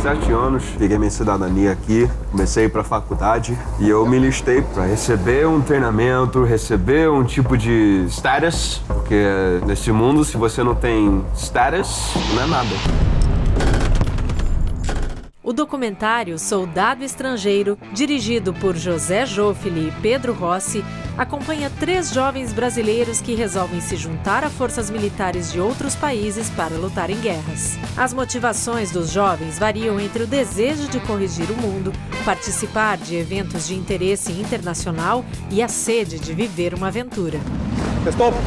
17 anos, peguei minha cidadania aqui, comecei a ir para a faculdade e eu me listei para receber um treinamento, receber um tipo de status, porque nesse mundo, se você não tem status, não é nada. O documentário Soldado Estrangeiro, dirigido por José Joffili e Pedro Rossi, acompanha 3 jovens brasileiros que resolvem se juntar a forças militares de outros países para lutar em guerras. As motivações dos jovens variam entre o desejo de corrigir o mundo, participar de eventos de interesse internacional e a sede de viver uma aventura. Stop!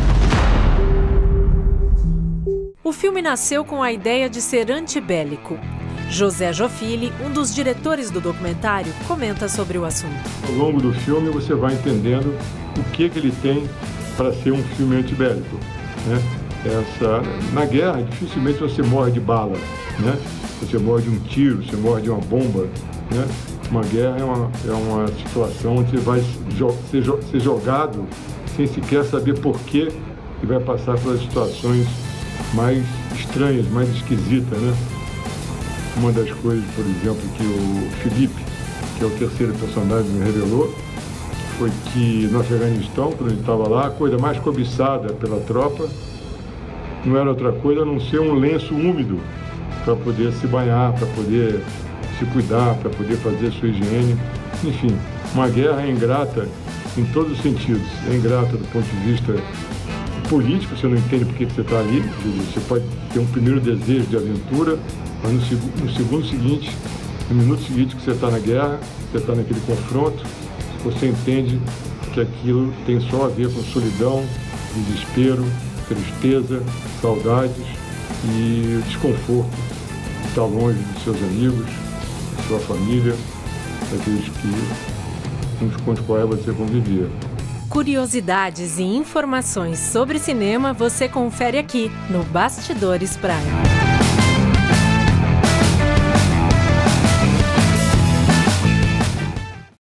O filme nasceu com a ideia de ser antibélico. José Joffili, um dos diretores do documentário, comenta sobre o assunto. Ao longo do filme você vai entendendo o que ele tem para ser um filme antibélico, né? Na guerra, dificilmente você morre de bala, né? Você morre de um tiro, você morre de uma bomba, né? Uma guerra é uma situação onde você vai ser jogado sem sequer saber por quê e vai passar pelas situações mais estranhas, mais esquisitas, né? Uma das coisas, por exemplo, que o Felipe, que é o terceiro personagem, me revelou, foi que no Afeganistão, quando ele estava lá, a coisa mais cobiçada pela tropa não era outra coisa a não ser um lenço úmido para poder se banhar, para poder se cuidar, para poder fazer sua higiene. Enfim, uma guerra é ingrata em todos os sentidos. É ingrata do ponto de vista político, você não entende por que você está ali. Você pode ter um primeiro desejo de aventura, mas no segundo seguinte, no minuto seguinte que você está na guerra, você está naquele confronto, você entende que aquilo tem só a ver com solidão, desespero, tristeza, saudades e desconforto de estar longe dos seus amigos, da sua família, daqueles com os quais você convivia. Curiosidades e informações sobre cinema você confere aqui no Bastidores Prime.